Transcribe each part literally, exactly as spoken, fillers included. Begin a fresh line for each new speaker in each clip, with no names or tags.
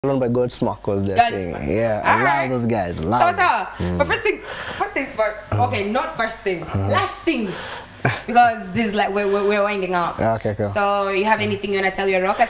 Run by Godsmack was the thing.
Godsmack.
Yeah, I
All
love
right.
those guys. Love
So,
them.
so
Mm.
but first thing, first things first. Okay, not first things, last things. Because this is like we're, we're we're winding up.
Okay, cool.
So you have anything you wanna tell your rockers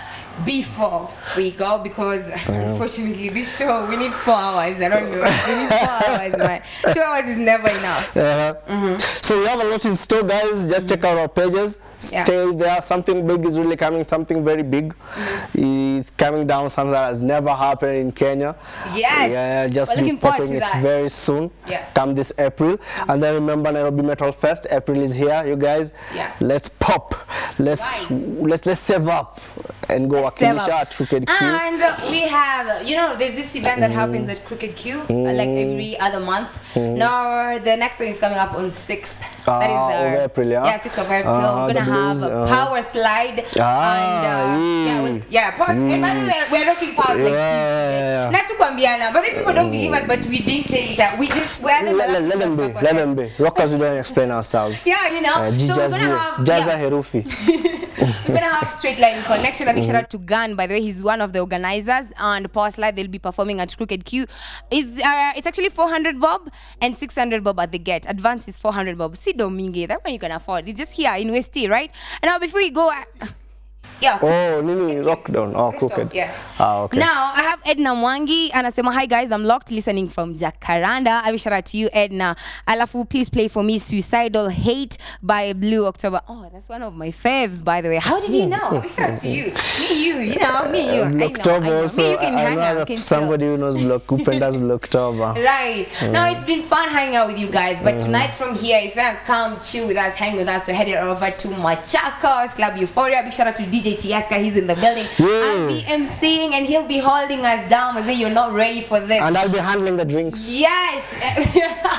before we go? Because unfortunately this show we need four hours. I don't know. We need four hours, man. Two hours is never enough.
Yeah. Mm-hmm. So we have a lot in store, guys. Just check out our pages.
Yeah.
Stay there. Something big is really coming. Something very big mm-hmm. is coming down. Something that has never happened in Kenya.
Yes.
Yeah. Just
We're
be
looking forward
popping
to
it
that.
very soon.
Yeah.
Come this April, mm-hmm. and then remember Nairobi Metal Fest. April is here, you guys.
Yeah.
Let's pop. Let's
Right.
let's let's save up and go wakilisha at Crooked Q.
And uh, we have, you know, there's this event that happens at Crooked Q, uh, like every other month. Now, the next one is coming up on sixth.
Ah,
that is the
of April, yeah?
Yeah, sixth of April.
Ah,
We're
the
gonna have
blues,
a
uh-huh.
power slide.
Ah,
and uh, yeah,
yeah.
well, yeah, pause. And by the way, we're, we're rocking powers like
Yeah,
cheese today.
yeah, yeah.
Not to Kwambiana, but then people don't believe us, but we didn't tell each other. We just, we're the
Let, let, let them be, let them be. Rockers, we don't explain ourselves.
Yeah, you know.
Uh,
so we're gonna have
Jaza
yeah.
Herufi.
We're gonna have Straight Line Connection. A big shout out to Gun, by the way. He's one of the organizers. And Power Slide, they'll be performing at Crooked Q. Is uh, it's actually four hundred bob and six hundred bob at the get. Advance is four hundred bob. See Domingue, that one you can afford. It's just here in West T, right? And now before we go, uh, yeah.
Oh, Nini, Rockdown. Oh, Crooked.
Yeah.
Ah, okay.
Now I have Edna Mwangi and I say, hi guys, I'm locked listening from Jacaranda. I wish shout out to you, Edna. Alafu, please play for me Suicidal Hate by Blue October. Oh, that's one of my faves, by the way. How did you know? I wish shout out to you. Me, you, you know, me, you.
Uh,
I know,
October
I know.
also.
Me, you can
I
hang
know
out.
that
Can
somebody
chill.
who knows Block Kupenda's Block October.
Right. Now it's been fun hanging out with you guys, but tonight from here, if you want to come chill with us, hang with us, we're headed over to Machakos Club Euphoria. Big shout out to D J Tiaska. He's in the building.
Yeah.
I'll be emceeing and he'll be holding us down as if you're not ready for this.
And I'll be handling the drinks.
Yes.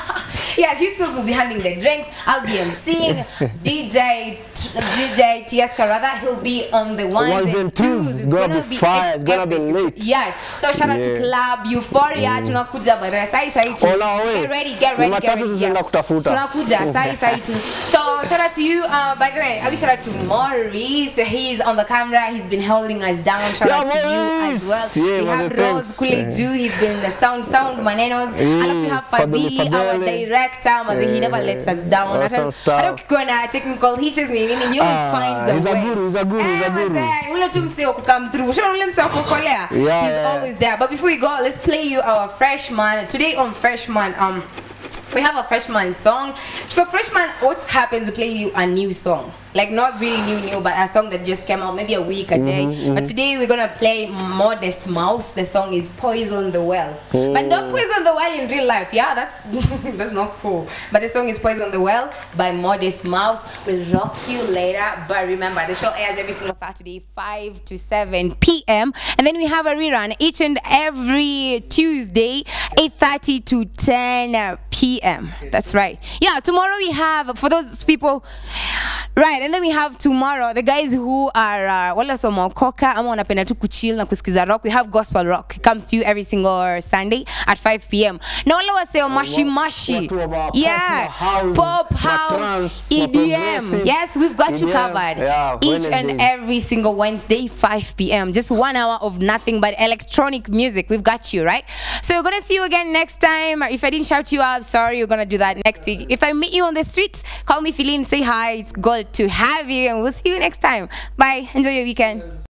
Yes, you still will be handling the drinks. I'll be emceeing. D J D J Tiaska rather, he'll be on the ones,
Ones and twos. It's gonna be fire. It's gonna be lit.
Yes. So shout out to
Yeah.
Club Euphoria. Tunakuja by the way. Sai sai tu.
Oh, no, wait.
Get ready, get ready, get
Jumatatu
ready.
tutaenda kutafuta.
Tunakuja sai sai tu. So shout out to you. Uh, by the way, I wish shout out to Maurice. He's on the camera. He's been holding us down. Shout
Yeah,
out to you
Maurice.
as well.
Yeah,
we have
Maurice,
Rose
thanks.
Kuleju. He's been the sound sound manenos.
Mm,
Alafu we have
Fadhili,
Fadhili, our
Fadhili.
director. Mazi, he never lets us down.
Awesome stuff.
Hata ukikuwa na technical hitches ni nini, he always
Ah,
finds a
he's a
way.
guru, he's a guru, he's a
Eh,
guru.
mazee, ule tu msee wa kukam through. Sure, ule msee wa kukolea.
Yeah,
He's
yeah.
always there. But before we go, let's play you our freshman. Today on freshman, um, we have a freshman song. So freshman, what happens? We play you a new song. Like not really new new, but a song that just came out maybe a week, a day.
Mm-hmm,
But today we're gonna play Modest Mouse. The song is Poison the Well. But don't poison the well in real life, yeah? That's that's not cool. But the song is Poison the Well by Modest Mouse. We'll rock you later. But remember, the show airs every single Saturday, five to seven p m And then we have a rerun each and every Tuesday, eight thirty to ten p m That's right. Yeah, tomorrow we have, for those people, right, and then we have tomorrow the guys who are uh, wala somokoka ama wanapenda tu kuchill na kusikiza rock. We have gospel rock. It comes to you every single Sunday at five p m Na wala waseo mashi mashi,
watu wa pop,
yeah,
house,
pop house,
matrance,
E D M.
progressive,
Yes, we've got you
E D M,
covered.
yeah,
Each and
Wednesdays.
every single Wednesday, five p m Just one hour of nothing but electronic music. We've got you, right? So we're gonna see you again next time. If I didn't shout you out, sorry. We're gonna do that next week. If I meet you on the streets, call me Feline, say hi. It's good to have you, and we'll see you next time. Bye. Enjoy your weekend.